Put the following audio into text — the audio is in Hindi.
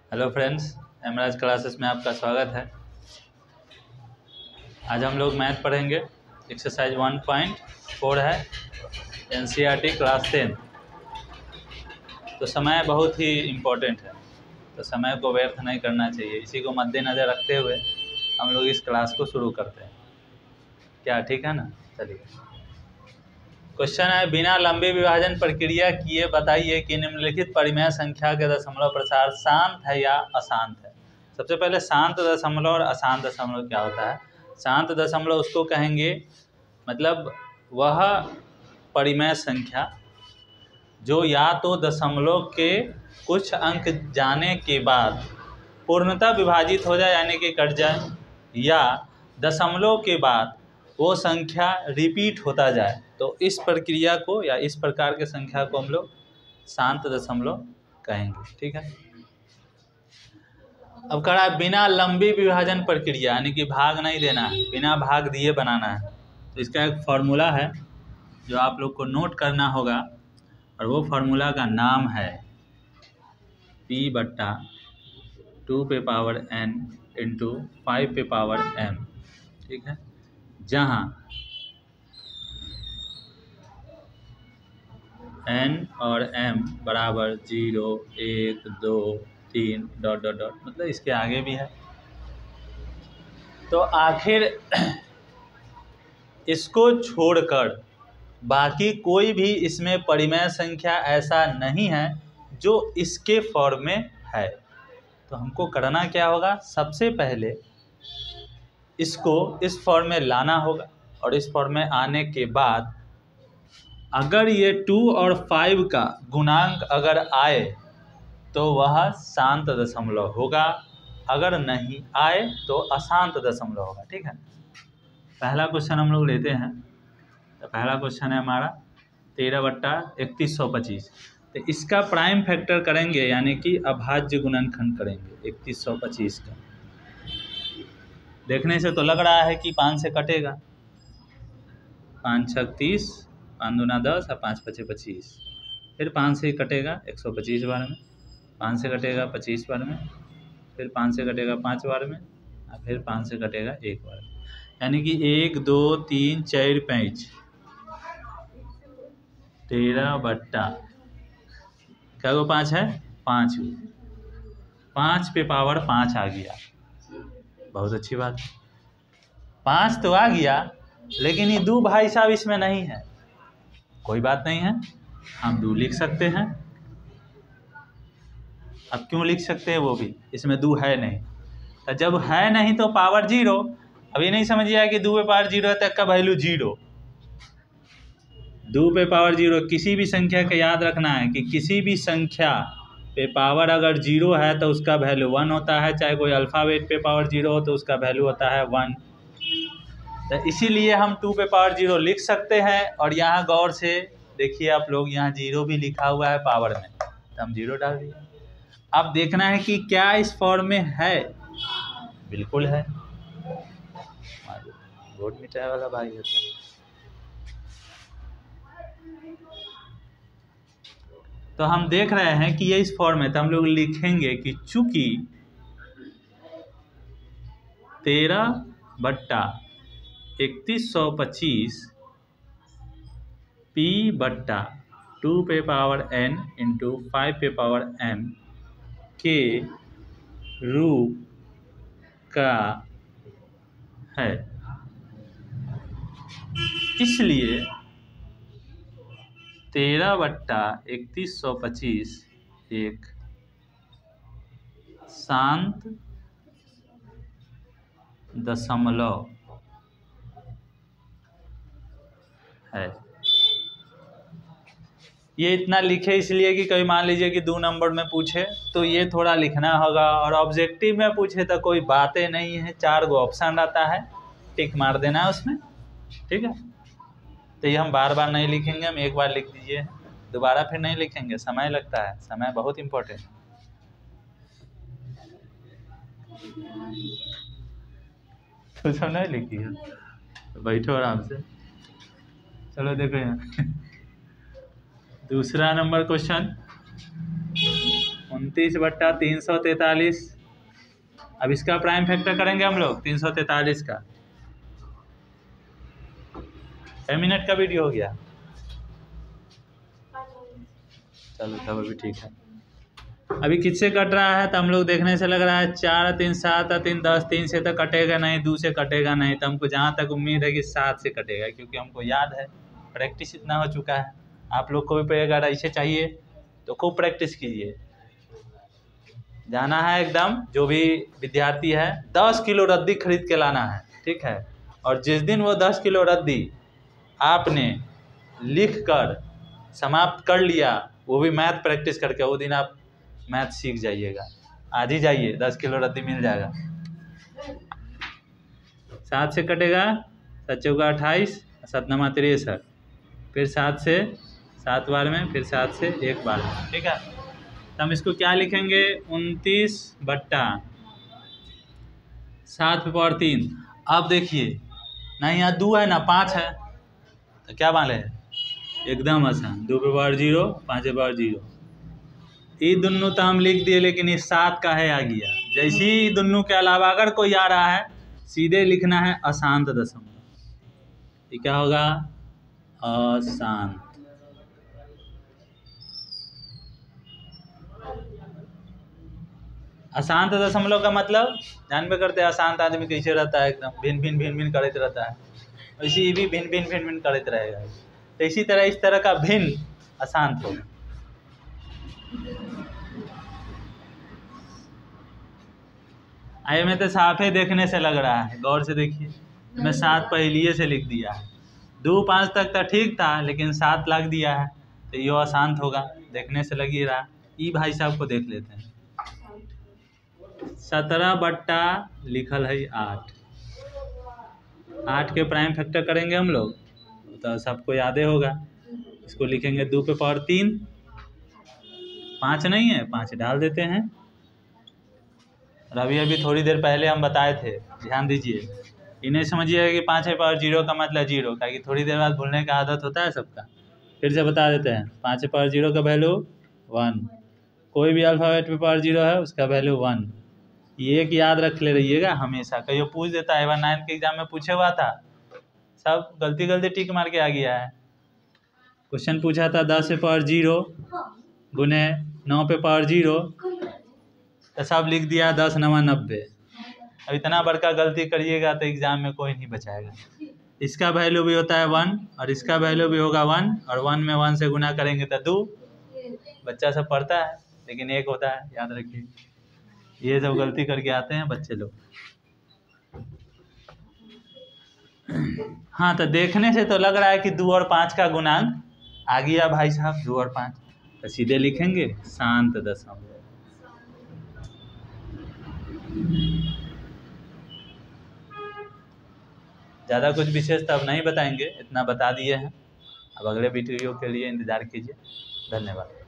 हेलो फ्रेंड्स, एमराज क्लासेस में आपका स्वागत है। आज हम लोग मैथ पढ़ेंगे। एक्सरसाइज 1.4 है, एनसीईआरटी क्लास 10। तो समय बहुत ही इम्पोर्टेंट है, तो समय को व्यर्थ नहीं करना चाहिए। इसी को मद्देनज़र रखते हुए हम लोग इस क्लास को शुरू करते हैं। क्या ठीक है ना? चलिए, क्वेश्चन है, बिना लंबी विभाजन प्रक्रिया किए बताइए कि निम्नलिखित परिमेय संख्या के दशमलव प्रसार शांत है या अशांत है। सबसे पहले शांत दशमलव और अशांत दशमलव क्या होता है। शांत दशमलव उसको कहेंगे, मतलब वह परिमेय संख्या जो या तो दशमलव के कुछ अंक जाने के बाद पूर्णतः विभाजित हो जाए यानी कि कट जाए, या दशमलव के बाद वो संख्या रिपीट होता जाए। तो इस प्रक्रिया को या इस प्रकार के संख्या को हम लोग शांत दशमलव कहेंगे। ठीक है। अब कह रहा है बिना लंबी विभाजन प्रक्रिया, यानी कि भाग नहीं देना है, बिना भाग दिए बनाना है। तो इसका एक फॉर्मूला है जो आप लोग को नोट करना होगा, और वो फार्मूला का नाम है P/2 पे पावर n इंटू 5 पे पावर m। ठीक है, जहाँ n और m बराबर 0, 1, 2, 3 डॉट डॉट डॉट, मतलब इसके आगे भी है। तो आखिर इसको छोड़कर बाकी कोई भी इसमें परिमेय संख्या ऐसा नहीं है जो इसके फॉर्म में है। तो हमको करना क्या होगा, सबसे पहले इसको इस फॉर्म में लाना होगा, और इस फॉर्म में आने के बाद अगर ये 2 और 5 का गुणांक अगर आए तो वह शांत दशमलव होगा, अगर नहीं आए तो अशांत दशमलव होगा। ठीक है, पहला क्वेश्चन हम लोग लेते हैं। तो पहला क्वेश्चन है हमारा 13/3125। तो इसका प्राइम फैक्टर करेंगे, यानी कि अभाज्य गुणनखंड करेंगे 3125 का। देखने से तो लग रहा है कि 5 से कटेगा, 5 6 30, 5 दूना 10 और 5 5 25। फिर 5 से कटेगा 125 बार में, 5 से कटेगा 25 बार में, फिर 5 से कटेगा 5 बार में, और फिर 5 से कटेगा 1 बार में। यानी कि 1 2 3 4 5 13 क्या वो 5 है, 5 पे पावर 5 आ गया। बहुत अच्छी बात, 5 तो आ गया, लेकिन ये 2 भाई साहब इसमें नहीं है। कोई बात नहीं है, हम 2 लिख सकते हैं। अब क्यों लिख सकते हैं, वो भी इसमें 2 है नहीं। तो जब है नहीं तो पावर 0। अभी नहीं समझिए कि 2 पे पावर 0 है तक का वैल्यू 0। 2 पे पावर 0 किसी भी संख्या का याद रखना है कि किसी भी संख्या पे पावर अगर 0 है तो उसका वैल्यू 1 होता है। चाहे कोई अल्फ़ाबेट पे पावर 0 हो तो उसका वैल्यू होता है 1। तो इसीलिए हम 2 पे पावर 0 लिख सकते हैं। और यहाँ गौर से देखिए आप लोग, यहाँ 0 भी लिखा हुआ है पावर में, तो हम 0 डाल दिए। अब देखना है कि क्या इस फॉर्म में है। बिल्कुल है, वोट मिटाने वाला भाई होता है। तो हम देख रहे हैं कि ये इस फॉर्म में, तो हम लोग लिखेंगे कि चूंकि 13/3125 P/2 पे पावर n इंटू 5 पे पावर m के रूप का है, इसलिए 13/3125 एक शांत दशमलव है। ये इतना लिखे इसलिए कि कभी मान लीजिए कि 2 नंबर में पूछे तो ये थोड़ा लिखना होगा, और ऑब्जेक्टिव में पूछे तो कोई बातें नहीं है, 4 गो ऑप्शन रहता है, टिक मार देना है उसमें। ठीक है, तो ये हम बार बार नहीं लिखेंगे, हम एक बार लिख दीजिए, दोबारा फिर नहीं लिखेंगे, समय लगता है, समय बहुत इम्पोर्टेंट है। तो सब नहीं लिखी है, तो बैठो आराम से। चलो देखो यहाँ दूसरा नंबर क्वेश्चन 29/343। अब इसका प्राइम फैक्टर करेंगे हम लोग 343 का। 6 मिनट का वीडियो हो गया, चलो तब अभी ठीक है। अभी किससे कट रहा है तो हम लोग देखने से लग रहा है 4 3 7 3 10, 3 से तो कटेगा नहीं, 2 से कटेगा नहीं, तो हमको जहाँ तक उम्मीद है कि 7 से कटेगा, क्योंकि हमको याद है, प्रैक्टिस इतना हो चुका है। आप लोग को भी अगर ऐसे चाहिए तो खूब प्रैक्टिस कीजिए। जाना है एकदम, जो भी विद्यार्थी है 10 किलो रद्दी खरीद के लाना है, ठीक है। और जिस दिन वो 10 किलो रद्दी आपने लिख कर समाप्त कर लिया, वो भी मैथ प्रैक्टिस करके, वो दिन आप मैथ सीख जाइएगा। आज ही जाइए, 10 किलो रद्दी मिल जाएगा। 7 से कटेगा, 7 चौका 28, 7 नमा 63, फिर 7 से 7 बार में, फिर 7 से 1 बार में, ठीक है। तो हम इसको क्या लिखेंगे, 29/7/3। अब देखिए ना, यहाँ 2 है ना 5 है, तो क्या वाले है, एकदम आसान, 2/0, 5/0। ये दोनों तो हम लिख दिए, लेकिन ये 7 का है आ गया। जैसे ही दोनों के अलावा अगर कोई आ रहा है, सीधे लिखना है अशांत दशमलव। ये क्या होगा, अशांत। अशांत दशमलव का मतलब जानबे करते हैं, अशांत आदमी कैसे रहता है, एकदम भिन भिन भिन भिन करते रहता है, वैसे ही भी भिन भिन भिन भिन करते रहेगा। तो इसी तरह इस तरह का भिन्न अशांत होगा। आइए, में तो साफे देखने से लग रहा है, गौर से देखिए, मैं 7 पहलिए से लिख दिया है। 2 5 तक तो ठीक था, लेकिन 7 लग दिया है, तो ये अशांत होगा, देखने से लग ही रहा। ई भाई साहब को देख लेते हैं। 17 बट्टा लिखल है 8। 8 के प्राइम फैक्टर करेंगे हम लोग, तो सबको याद होगा। इसको लिखेंगे 2/3। 5 नहीं है, 5 डाल देते हैं। और अभी थोड़ी देर पहले हम बताए थे, ध्यान दीजिए। इन्हें समझिएगा कि 5/0 का मतलब 0, ताकि थोड़ी देर बाद भूलने का आदत होता है सबका। फिर से बता देते हैं, 5/0 का वैल्यू 1। कोई भी अल्फ़ाबेट में पावर 0 है, उसका वैल्यू 1। ये एक याद रख ले रहिएगा हमेशा, कहीं पूछ देता है। 9 के एग्जाम में पूछे हुआ था, सब गलती टिक मार के आ गया है। क्वेश्चन पूछा था 10/0 गुने 9/0, तो सब लिख दिया 10 9 90। अब इतना बड़का गलती करिएगा तो एग्जाम में कोई नहीं बचाएगा। इसका वैल्यू भी होता है 1, और इसका वैल्यू भी होगा 1, और 1 में 1 से गुना करेंगे तो 2। बच्चा सब पढ़ता है, लेकिन 1 होता है, याद रखिए। ये सब गलती करके आते हैं बच्चे लोग। हाँ, तो देखने से तो लग रहा है कि 2 और 5 का गुणांक आ गया भाई साहब, 2 और 5, तो सीधे लिखेंगे शांत दशमलव। ज़्यादा कुछ विशेष तब नहीं बताएंगे, इतना बता दिए हैं। अब अगले वीडियो के लिए इंतज़ार कीजिए। धन्यवाद।